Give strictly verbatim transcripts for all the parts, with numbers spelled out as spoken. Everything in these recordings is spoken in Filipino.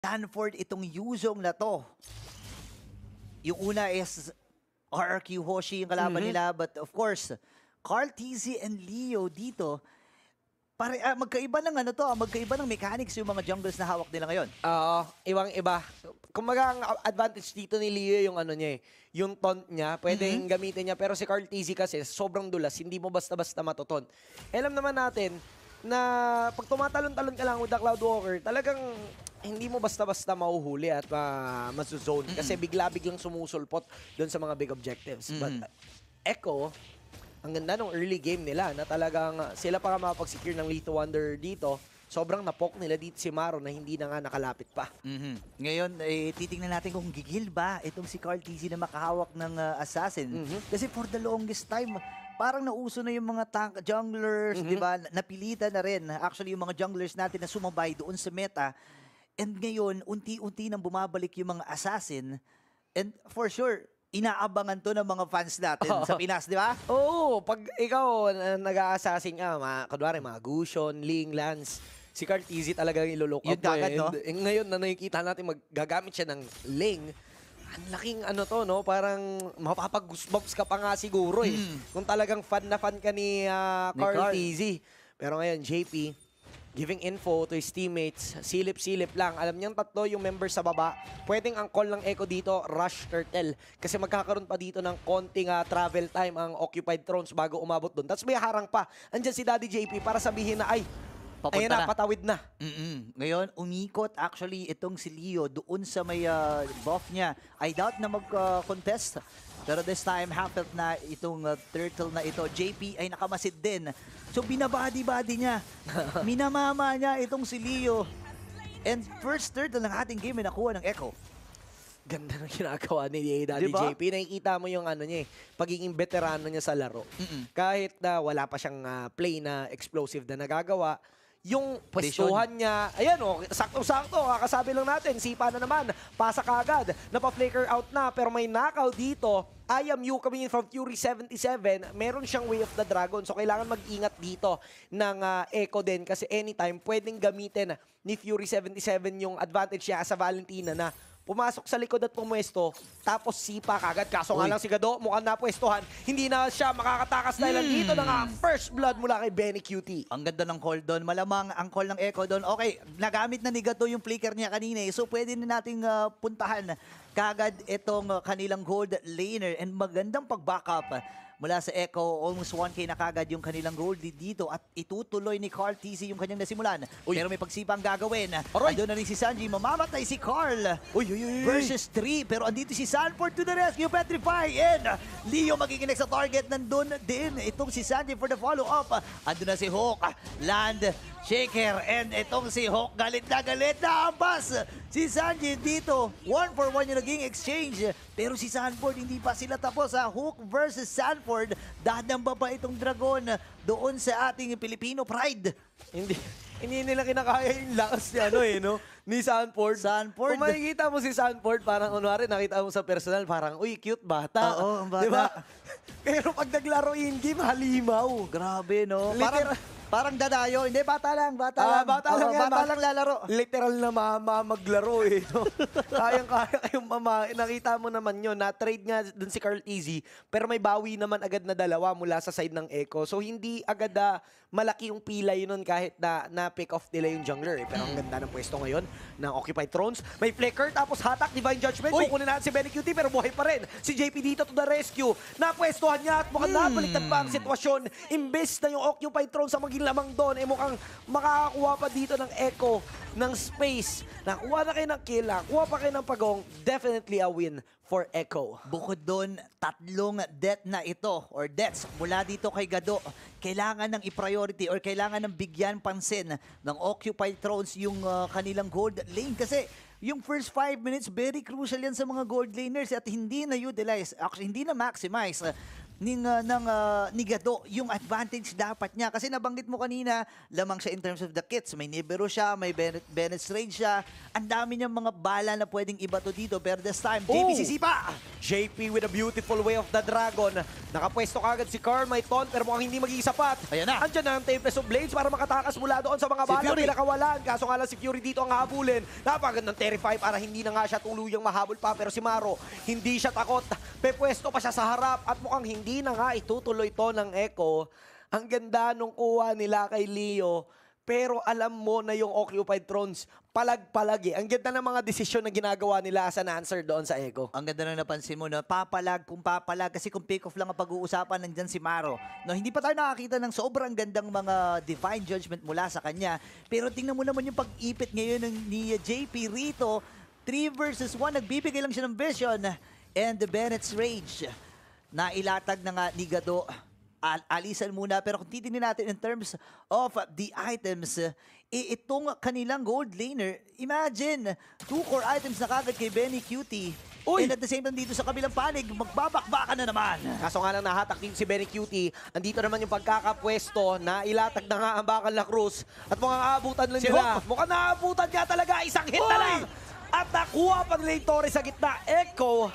Stanford itong Yuzong na 'to. Yung una is R R Q Hoshi yung kalaban Mhm. nila, but of course, Carl T Z and Leo dito, pare ah, magkaiba ng ano 'to, ah, magkaiba ng mechanics yung mga junglers na hawak nila ngayon. Oo, ibang-iba. Kumbaga, ang advantage dito ni Leo yung ano niya eh, yung taunt niya, pwedeng gamitin niya. Pero si Carl T Z kasi, sobrang dulas, hindi mo basta-basta matuton. Alam naman natin na pag tumatalon-talon ka lang with the Cloudwalker, talagang hindi mo basta-basta mahuhuli at uh, masu-zone. Kasi bigla-biglang sumusulpot doon sa mga big objectives. But Mhm. uh, Echo, ang ganda ng early game nila na talagang uh, sila pa makapag-secure ng Lethal Wonder dito. Sobrang napok nila dito si Maro na hindi na nga nakalapit pa. Mhm. Ngayon, eh, titingnan natin kung gigil ba itong si Carl T Z na makahawak ng ah, assassin. Mhm. Kasi for the longest time, parang nauso na yung mga tank junglers, Mhm. di ba? Napilitan na rin. Actually, yung mga junglers natin na sumabay doon sa meta. And ngayon, unti-unti nang bumabalik yung mga assassin. And for sure, inaabangan to ng mga fans natin sa Pinas, di ba? Oo, pag ikaw uh, nag-a-assassin ka, mga, kunwari mga Gusion, Ling, Lance, si Carl T Z talaga yung ilolook Yun up mo. kagad, eh. no? And, eh, ngayon na nakikita natin maggagamit siya ng Ling, ang laking ano to, no? Parang mapapag-goosebumps ka pa nga siguro eh. Mm. Kung talagang fan na fan ka ni, ah, Ni Carl Carl. T Z. Pero ngayon, J P, giving info to his teammates, silip-silip lang. Alam niyang tatlo yung members sa baba. Pwedeng ang call ng Echo dito, Rush Turtle. Kasi magkakaroon pa dito ng konting ah, travel time ang Occupied Thrones bago umabot doon. Tapos may harang pa. Andyan si Daddy J P para sabihin na, ay, Papunta ayan na, na. patawid na. Mm-mm. Ngayon, umikot actually itong si Leo doon sa may ah, buff niya. I doubt na mag-contest. Pero this time, half health na itong ah, turtle na ito. J P ay nakamasid din. So, binabody-body niya. Minamama niya itong si Leo. And first turtle ng ating game ay nakuha ng Echo. Ganda ng ginagawa ni Daddy Diba? J P. Nakikita mo yung ano niya eh, pagiging veterano niya sa laro. Mm-mm. Kahit na wala pa siyang ah, play na explosive na nagagawa, yung pwestuhan niya, ayan o, sakto-sakto, kakasabi lang natin, sipa na naman, pasa kagad, napa-flicker out na, pero may knockout dito. I am you coming in from Fury seventy-seven, meron siyang Way of the Dragon, so kailangan mag-ingat dito ng ah, Echo din, kasi anytime pwedeng gamitin ni Fury seventy-seven yung advantage niya sa Valentina na pumasok sa likod at pumwesto, tapos sipa kagad. Kaso nga Uy. lang si Gado, mukhang napwestohan, hindi na siya makakatakas dahil Hmm. dito na nga first blood mula kay Benny Q T. Ang ganda ng call doon. Malamang ang call ng Echo doon. Okay, nagamit na ni Gato yung flicker niya kanina. eh. So pwede na nating ah, puntahan kagad itong ah, kanilang gold laner. And magandang pag-backup mula sa Echo. Almost one K na kagad yung kanilang gold dito. At itutuloy ni Carl T Z yung kanyang nasimulan. Uy. Pero may pagsipang gagawin. Aroy. Andun na rin si Sanji. Mamamatay si Carl. Uy, uy, uy, uy. Versus three. Pero andito si Sanford to the rescue. Petrify. And Leo magiginig sa target. Nandun din itong si Sanji for the follow-up. Andun na si Hawk. Land. Shaker. And itong si Hawk. Galit na galit na. Ampas. Si Sanji dito. One for one yung naging exchange. Pero si Sanford hindi pa sila tapos. Ha? Hawk versus Sanford. Dadamba pa itong dragon doon sa ating Filipino pride. Hindi hindi nila kinakaya yung lakas ni ano eh, no? Ni Sanford. Sanford. Kung makikita mo si Sanford, parang kunwari nakita mo sa personal, parang, uy, cute bata. Oo, ang bata. Diba? Pero pag naglaro in-game, halimaw. Grabe, no? Literal- Parang, parang dadayo. Hindi, bata lang, bata Ah, lang. bata Oo, lang yan, bata ma- lang lalaro. Literal na mama maglaro eh. No? Kayang-kaya kayong mama. Nakita mo naman yun. Na-trade nga dun si Carl T Z, pero may bawi naman agad na dalawa mula sa side ng Echo. So hindi agad na malaki yung pilay nun kahit na na-pick off nila yung jungler. Eh. Pero ang ganda ng pwesto ngayon ng Occupied Thrones. May flicker tapos hatak, Divine Judgment. Uy! Kukunin natin si Benny Q T pero buhay pa rin. Si J P dito to the rescue. Napwestohan niya at mukhang Hmm. nabaliktad pa ang sitwasyon. Imbes na yung Occupied Thrones ang maging lamang doon, eh mukhang makakakuha pa dito ng Echo ng space. Nakuha na kayo ng kill, nakuha pa kayo ng pagong. Definitely a win for Echo. Bukod doon, tatlong death na ito or deaths mula dito kay Gado. Kailangan ng i-priority or kailangan ng bigyan pansin ng Occupied Thrones yung uh, kanilang gold lane. Kasi yung first five minutes, very crucial yan sa mga gold laners at hindi na utilize, actually hindi na maximize. ning, uh, ng uh, ni Gado yung advantage dapat niya. Kasi nabanggit mo kanina, lamang siya in terms of the kits. May Nibero siya, may Bennett, Bennett's Rage siya. Ang dami niyang mga bala na pwedeng ibato dito. Pero this time, J P Oh! sisipa! J P with a beautiful way of the dragon. Nakapwesto kagad si Carl, may taunt, pero mukhang hindi magiging sapat. Ayan na. Andyan na ang Tempest of Blades para makatakas mula doon sa mga Si bala. Fury. Pinakawalan. Kaso nga lang si Fury dito ang habulin. Napagandang Terrify para hindi na nga siya tuluyang mahabol pa. Pero si Maro, hindi siya takot. Pepwesto pa siya sa harap at mukhang hindi na nga itutuloy to ng Echo. Ang ganda nung kuha nila kay Leo. Pero alam mo na yung Occupied Thrones, palag-palag eh. Ang ganda ng mga desisyon na ginagawa nila as an answer doon sa Echo. Ang ganda na napansin mo na papalag kung papalag kasi kung pick off lang ang pag-uusapan nandyan si Maro. No, hindi pa tayo nakakita ng sobrang gandang mga divine judgment mula sa kanya. Pero tingnan mo naman yung pag-ipit ngayon ng ni J P rito. three versus one, nagbibigay lang siya ng vision. And the Bennett's Rage. Nailatag na nga ni Gado. Al alisan muna. Pero kung titingnan natin in terms of the items, eh, itong kanilang gold laner, imagine, two core items na kagad kay Benny Cutie. Uy! And at the same time dito sa kabilang panig, magbabakbakan na naman. Kaso nga lang nahatak din si Benny Cutie. Andito naman yung pagkakapwesto na ilatag na nga ang bakal na Cruz. At mukhang aabutan lang Si nila. Hook! Mukhang naabutan nga talaga. Isang hit na Uy! lang. At nakuha pa nila yung Torre sa gitna. Echo,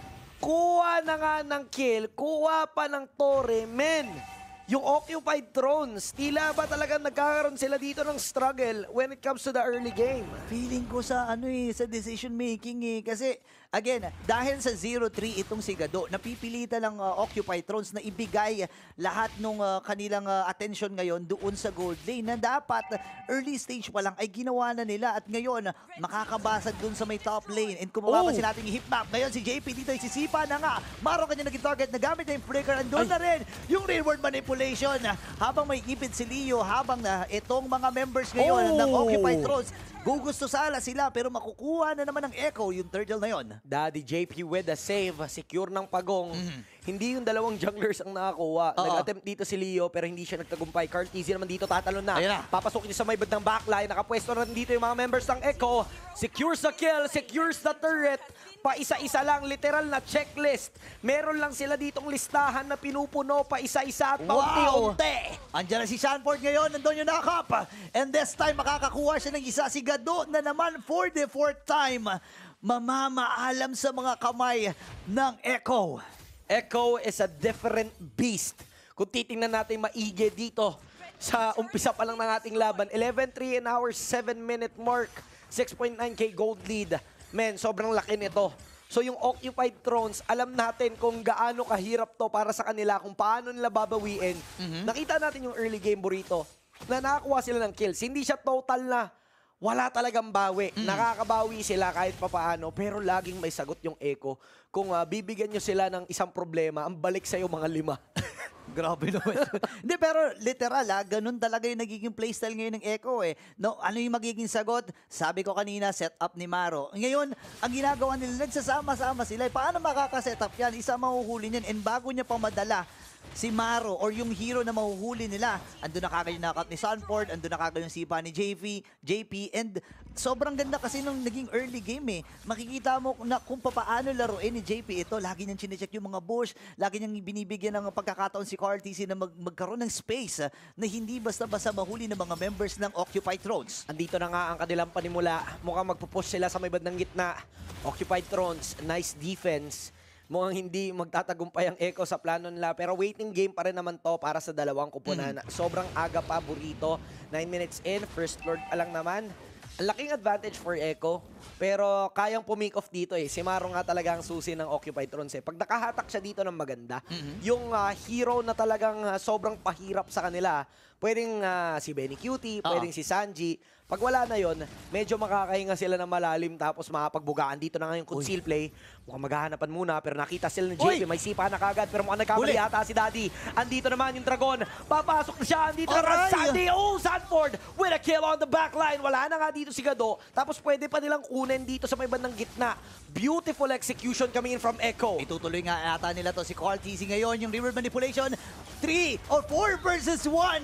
kuha na nga ng kill. Kuha pa ng Torre. Men, yung Occupied Thrones, tila ba talagang nagkakaroon sila dito ng struggle when it comes to the early game? Feeling ko sa ano eh, sa decision making eh. Kasi, again, dahil sa zero three itong si Gado, napipilitan ng uh, Occupied Thrones na ibigay lahat ng uh, kanilang uh, attention ngayon doon sa gold lane na dapat early stage pa lang ay ginawa na nila at ngayon makakabasag doon sa may top lane. And kung mapapansin Oh! natin yung hip map, ngayon si J P dito ay sisipa na nga. Maro kanya naging target na gamit na yung flicker. Andun Ay! na rin yung reward manipulation habang may ipit si Leo, habang na itong mga members ngayon Oh! ng Occupied Thrones gugusto sala sila pero makukuha na naman ng Echo yung turtle na yon. Daddy J P with a save, secure ng pagong. Hindi yung dalawang junglers ang nakakuha. Oo. Nag-attempt dito si Leo pero hindi siya nagtagumpay. Carl T Z naman dito tatalon na. Ayan na. Papasukin niya sa may bandang backline. Nakapwesto na rin dito yung mga members ng Echo. Secures the kill, secures the turret. Pa isa-isa lang, literal na checklist. Meron lang sila ditong listahan na pinupuno pa isa-isa at paunti-unti. Andiyan na si Sanford ngayon, nandun yung nakap. And this time, makakakuha siya ng isa si Gado na naman for the fourth time. Mamamaalam sa mga kamay ng Echo. Echo is a different beast. Kung titingnan natin maigi dito sa umpisa pa lang ng ating laban, eleven three in our seven minute mark, six point nine K gold lead. Men, sobrang laki nito. So yung Occupied Thrones, alam natin kung gaano kahirap to para sa kanila, kung paano nila babawiin. Nakita natin yung early game burrito na nakakuha sila ng kills. Hindi siya total na wala talagang bawi. Nakakabawi sila kahit papaano, pero laging may sagot yung Echo. Kung uh, bibigyan nyo sila ng isang problema, ang balik sa'yo mga lima. Grabe naman. Hindi, pero literal ha, ganun talaga yung nagiging playstyle ngayon ng Echo eh. No, ano yung magiging sagot? Sabi ko kanina, set up ni Maro. Ngayon, ang ginagawa nila, nagsasama-sama sila. Eh, paano makaka-set up yan? Isa mahuhuli niyan. And bago niya pa madala si Maro or yung hero na mahuhuli nila, andun na kagad yung knockout ni Sanford, andun na kagad yung sipa ni J P, J P, and sobrang ganda kasi nung naging early game eh. Makikita mo na kung paano laruin ni J P ito. Lagi niyang chinecheck yung mga bush, lagi niyang binibigyan ng pagkakataon si Carl T C na mag magkaroon ng space ah, na hindi basta-basta mahuli ng mga members ng Occupied Thrones. Andito na nga ang kanilang panimula. Mukhang magpupush sila sa may bandang gitna. Occupied Thrones, nice defense. Mukhang hindi magtatagumpay ang Echo sa plano nila. Pero waiting game pa rin naman to para sa dalawang kupunan. Mm. Sobrang aga pa, burrito. nine minutes in, first lord pa lang naman. Ang laking advantage for Echo. Pero kayang pumick off dito eh. Si Maro nga talaga ang susi ng Occupied Thrones eh. Pag nakahatak siya dito ng maganda, mm-hmm. yung uh, hero na talagang uh, sobrang pahirap sa kanila, pwedeng uh, si Benny Cutie, uh-huh. pwedeng si Sanji. Pag wala na yon, medyo makakahinga sila ng malalim tapos makapagbugaan. Dito na nga yung conceal play. Mukhang maghahanapan muna pero nakita sila ng J P. May sipa na kagad pero mukhang nagkamali ata si Daddy. Andito naman yung Dragon. Papasok na siya. Andito na naman Sandy. Oh, Sanford with a kill on the backline. Wala na nga dito si Gado. Tapos pwede pa nilang kunin dito sa may bandang gitna. Beautiful execution coming in from Echo. Itutuloy nga ata nila to si Carl T C ngayon. Yung river manipulation. three or four versus one.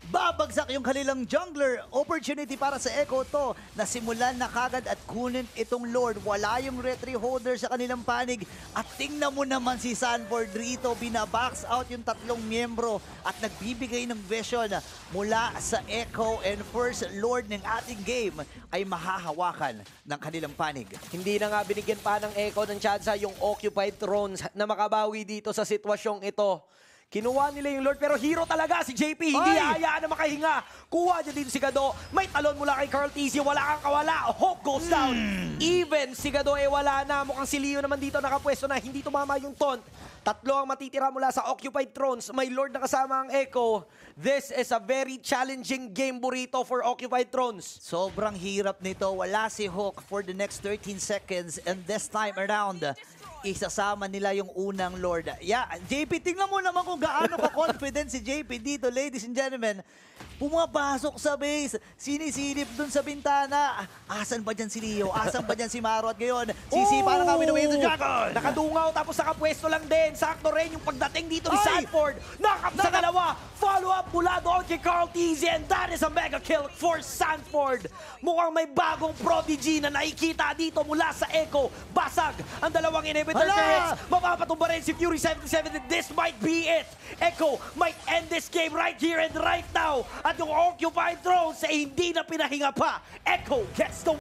Babagsak yung kanilang jungler. Opportunity para sa Echo to na simulan na kagad at kunin itong Lord. Wala yung retry holder sa kanilang panig. At tingnan mo naman si Sanford rito. Binabox out yung tatlong miyembro at nagbibigay ng vision mula sa Echo. And first Lord ng ating game ay mahahawakan ng kanilang panig. Hindi na nga binigyan pa ng Echo ng tsansa yung occupied thrones na makabawi dito sa sitwasyong ito. Kinuha nila yung Lord pero hero talaga si J P. Hindi Ay! hayaan na makahinga. Kuha niya dito si Gado. May talon mula kay Carl Tizzy. Wala kang kawala. Hope goes down. Even si Gado eh wala na. Mukhang si Leo naman dito nakapwesto na. Hindi tumama yung taunt. Tatlo ang matitira mula sa occupied thrones. May Lord na kasama ang Echo. This is a very challenging game burrito for occupied thrones. Sobrang hirap nito. Wala si Hook for the next thirteen seconds. And this time around, isasama nila yung unang Lord. Yeah, J P, tingnan mo naman kung gaano ka-confident si J P dito, ladies and gentlemen. Pumapasok sa base, sinisilip dun sa bintana. Asan ba dyan si Leo? Asan ba dyan si Maro? At ngayon, sisipa na kami ng Wave the Dragon. Nakadungaw tapos nakapwesto lang din. Sakto rin yung pagdating dito ni Ay! Sanford. Nakap sa dalawa. Follow up mula doon kay Carl Tizzy and that is a mega kill for Sanford. Mukhang may bagong prodigy na nakikita dito mula sa Echo. Basag ang dalawang inhibitor Hala! turrets. Mapapatumba rin si Fury seventy-seven and this might be it. Echo might end this game right here and right now. At yung occupied thrones ay hindi na pinahinga pa. Echo gets the